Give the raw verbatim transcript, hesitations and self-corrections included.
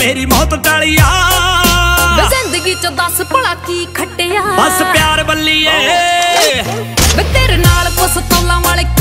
मेरी मौत टालिया जिंदगी च दस भला की खटिया बस प्यार बल्लीए तेरे नाल पिस्तौलां वाले